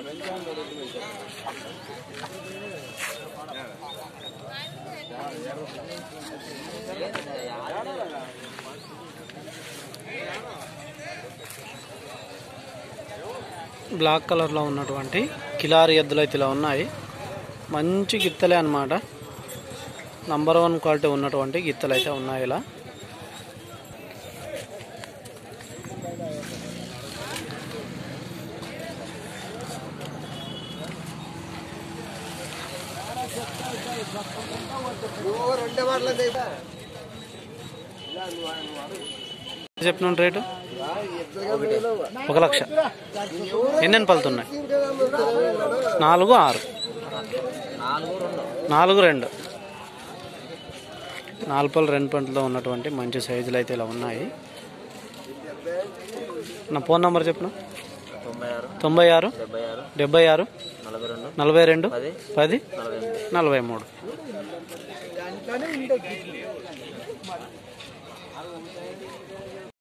Black colour లో ఉన్నటువంటి కిలారి ఎద్దులు అయితే ఇలా ఉన్నాయి. మంచి గిత్తలే అన్నమాట. నంబర్ 1 క్వాలిటీ ఉన్నటువంటి గిత్తలు అయితే ఉన్నాయి. ఇలా చెప్పిన రేటు 1,00,000. ఎన్ని పలుతున్నాయి? 4, 6, 4, 2. 4 పళ్ళు 2 పంటలతో ఉన్నటువంటి మంచి సైజులు అయితే ఇలా ఉన్నాయి. నా ఫోన్ నంబర్ చెప్పిన 96 76 42 10 43.